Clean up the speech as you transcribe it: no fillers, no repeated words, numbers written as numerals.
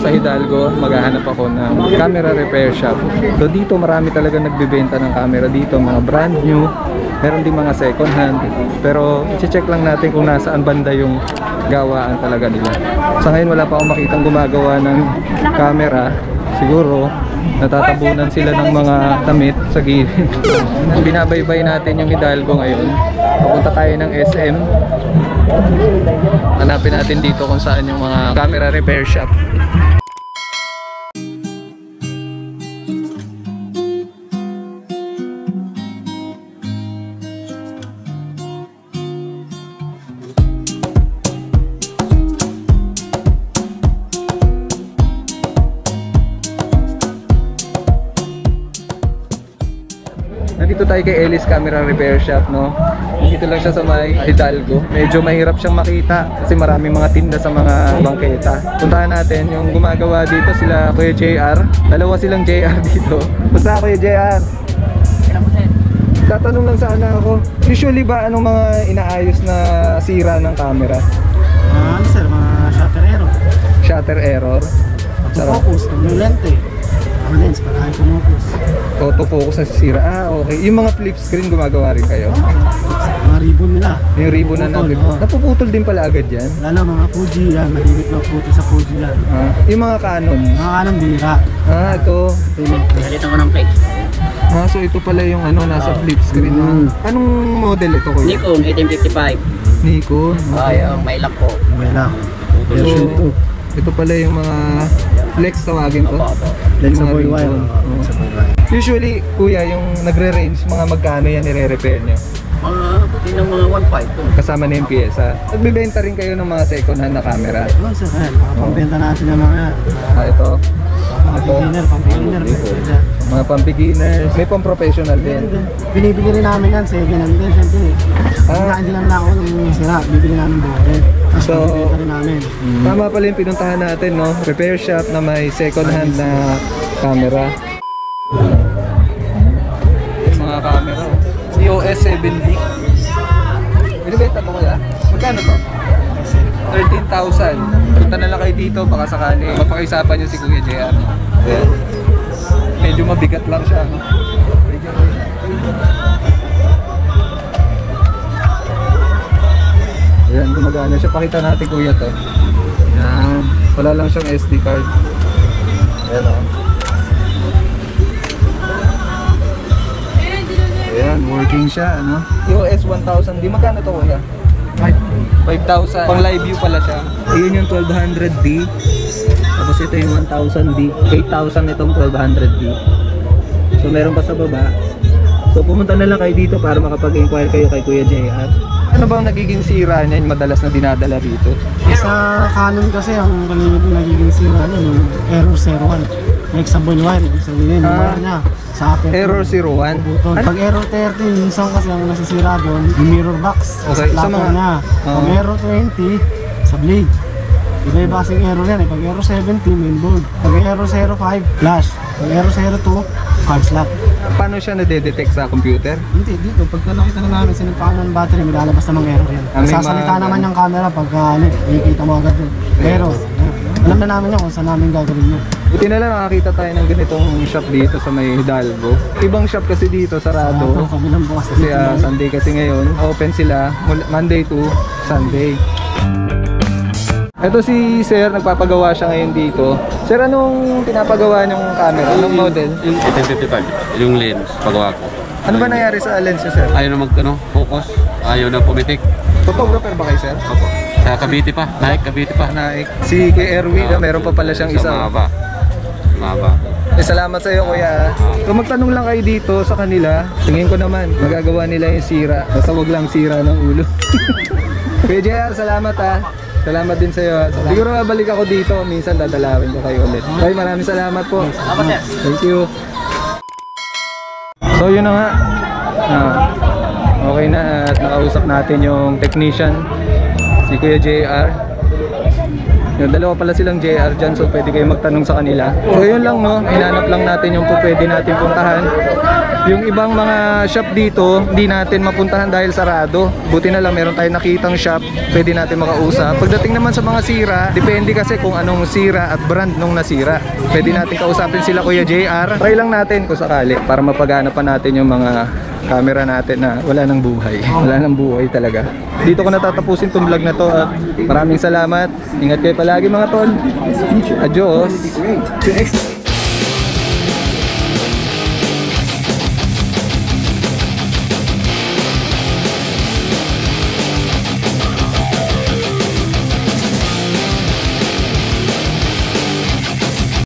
sa Hidalgo, maghahanap ako ng camera repair shop. So dito marami talaga nagbebenta ng camera dito, mga brand new, meron din mga second hand. Pero i-check lang natin kung nasaan banda yung gawaan talaga nila. Sa ngayon wala pa akong makitang gumagawa ng camera. Siguro natatabunan sila ng mga damit sa gilid. Binabaybay natin yung Hidalgo ngayon. Papunta tayo ng SM. Hanapin natin dito kung saan yung mga camera repair shop. Nandito tayo kay Ellis Camera Repair Shop, no? Dito lang siya sa may Hidalgo. Medyo mahirap siyang makita kasi maraming mga tinda sa mga bangketa. Puntahan natin yung gumagawa dito, sila Kuya JR. Dalawa silang JR dito. Basta Kuya JR. Tatanong lang sana ako. Usually ba anong mga inaayos na sira ng camera? Ano sir, mga shutter error. Shutter error. Focus, yung lente. Ang lens, para ay focus. Autofocus na sisira. Ah, okay. Yung mga flip screen gumagawa rin kayo? Mga ribbon nila. Yung ribbon na napuputol din pala agad yan? Lalo mga Fuji yan, malimit na putol sa Fuji yan. Yung mga Canon? Mga Canon bira. Ah, ito. Galita ko ng plate. Ah, so ito pala yung ano, nasa flip screen. Anong model ito kuya? Nikon 1855. Nikon? Ay, may lock po. May lang. So, ito pala yung mga flex tawagin ko. Flexible wire. Usually, kuya, yung nagre-range, mga magkano yan nire-repair nyo? Buti ng mga 1.5. Kasama na yung pyesa. Nagbibenta rin kayo ng mga second hand na camera? Oo sir, pambenta natin ng mga ito. pang-beginner. Mga pang-beginners. May pang-professional din. Binibili rin namin yan, second hand din. Siyempre, hindi lang ako ng sira. Bibili namin buhay. So, rin namin. Tama pala yung pinuntahan natin, no? Repair shop na may second hand na camera. Mga camera. COS 7D. Binibenta mo kaya? Magkano to? 13,000. Punta na lang kayo dito, baka sakali mapakisapan nyo si Kuya JR. Ayan. Medyo mabigat lang siya, no? Ayan, gumagana siya. Pakita natin kuya to. Ayan. Wala lang siyang SD card. Ayan o. Ayan, working siya, ano? EOS 1000D. Magkano to kuya? 5,000. Pang live view pala siya. Ayun yung 1200D. Tapos ito yung 1000D. 8,000 itong 1200D. So meron pa sa baba. So pumunta na lang kayo dito para makapag-inquire kayo kay Kuya JR. Ano bang nagiging sira niya yung madalas na dinadala dito? Sa Canon kasi ang kalimit yung nagiging sira niya yung error 01. Flexible wire, ibig sabihin yung wire niya sa aperture. Error 01? Pag error 30, minsan kasi ang nasisira doon yung mirror box sa platter niya. Pag error 20, sa blade. Iba-iba kasing error yan eh. Pag error 70, mainboard. Pag error 05, flash. Pag error 02, card slot. Paano siya nadedetect sa computer? Hindi, dito. Pagka nakita na namin sinipakan ng battery, may lalabas namang error yan. Sasalita naman yung camera pagka nakikita mo agad yun. Pero, alam na namin yun kung saan namin gagawin yun. Buti na lang nakakita tayo ng ganitong shop dito sa may Hidalgo. Ibang shop kasi dito, sarado. Kabilang bukas Kasi Sunday kasi ngayon. Open sila Monday to Sunday. Ito si Sir, nagpapagawa siya ngayon dito. Sir, anong pinapagawa niyong camera? Anong model? Yung 1855, yung lens, pagawa ko. Ano ba nangyari sa lens niyo, Sir? Ayaw na focus, ayaw na pumitik. Photographer ba kayo, Sir? Opo. Sa Cavite pa, Nike Cavite pa. Nike. Si kay Erwin, meron pa pala siyang isa. Mahaba. Salamat sa iyo, kuya. Kung magtanong lang kayo dito sa kanila, tingin ko naman, magagawa nila yung sira. Basta wag lang sira ng ulo. Kuya JR, salamat ha. Salamat din sa iyo. Siguro babalik ako dito, minsan dadalawin ko kayo ulit. Okay, maraming salamat po. Thank you. So yun na nga. Okay na at nakausap natin yung technician, si Kuya JR. Yung dalawa pala silang JR dyan, so pwede kayo magtanong sa kanila. So yun lang, no, hinanap lang natin yung pwede natin puntahan. Yung ibang mga shop dito, hindi natin mapuntahan dahil sarado. Buti na lang meron tayong nakitang shop, pwede natin makausap. Pagdating naman sa mga sira, depende kasi kung anong sira at brand nung nasira. Pwede natin kausapin sila Kuya JR. Try lang natin kung sakali para mapagana pa natin yung mga camera natin na wala nang buhay. Wala nang buhay talaga. Dito ko natatapusin tong vlog na to at maraming salamat. Ingat kayo palagi mga tol. Adios.